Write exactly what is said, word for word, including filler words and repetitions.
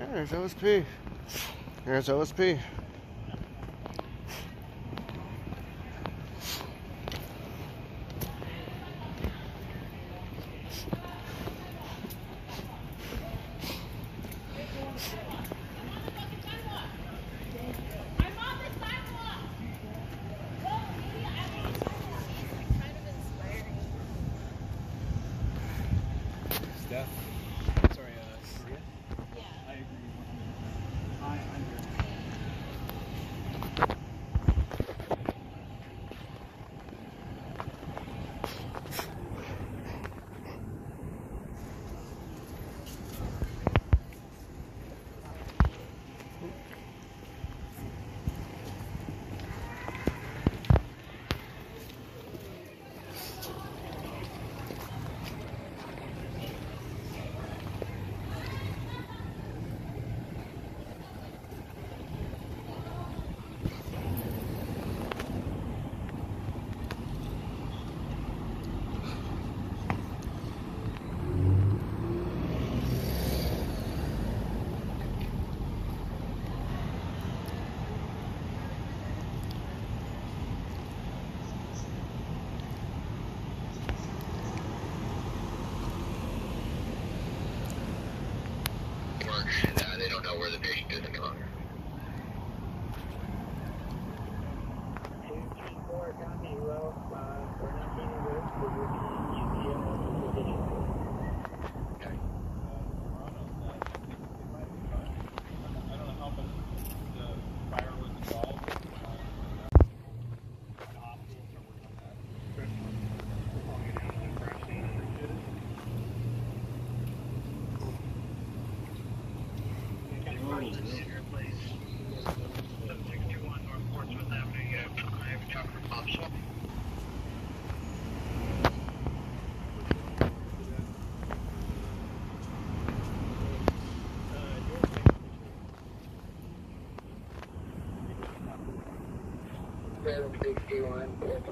There's O S P. There's O S P. Steph. Sorry, uh, Korea? Yeah. I agree. I, I'm here. And uh, they don't know where the patient is any longer. seven sixty-one.